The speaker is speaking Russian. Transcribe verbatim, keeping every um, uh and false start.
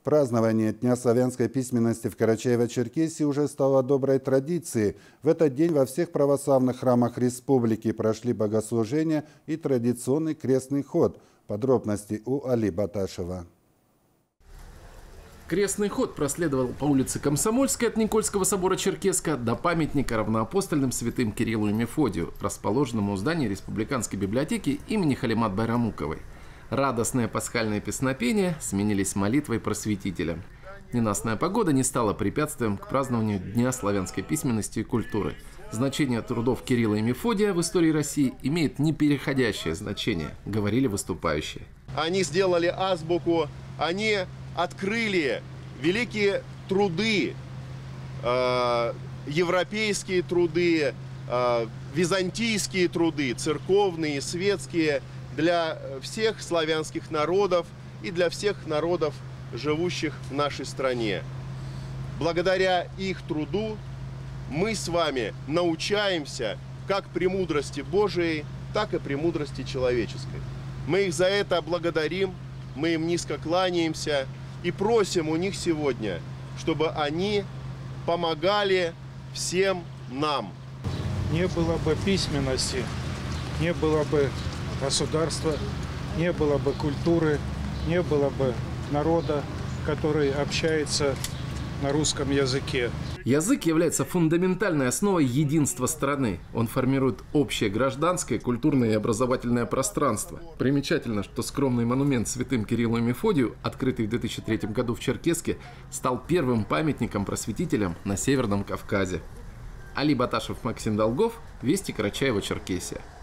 Празднование Дня славянской письменности в Карачаево-Черкесии уже стало доброй традицией. В этот день во всех православных храмах республики прошли богослужения и традиционный крестный ход. Подробности у Али Баташева. Крестный ход проследовал по улице Комсомольской от Никольского собора Черкеска до памятника равноапостольным святым Кириллу и Мефодию, расположенному у здания Республиканской библиотеки имени Халимат Байрамуковой. Радостные пасхальные песнопения сменились молитвой просветителя. Ненастная погода не стала препятствием к празднованию Дня славянской письменности и культуры. Значение трудов Кирилла и Мефодия в истории России имеет непереходящее значение, говорили выступающие. Они сделали азбуку, они открыли великие труды, э, европейские труды, э, византийские труды, церковные, светские, для всех славянских народов и для всех народов, живущих в нашей стране. Благодаря их труду мы с вами научаемся как премудрости Божией, так и премудрости человеческой. Мы их за это благодарим, мы им низко кланяемся и просим у них сегодня, чтобы они помогали всем нам. Не было бы письменности, не было бы государства, не было бы культуры, не было бы народа, который общается на русском языке. Язык является фундаментальной основой единства страны. Он формирует общее гражданское, культурное и образовательное пространство. Примечательно, что скромный монумент святым Кириллу и Мефодию, открытый в две тысячи третьем году в Черкесске, стал первым памятником просветителям на Северном Кавказе. Али Баташев, Максим Долгов, Вести, Карачаево-Черкесия.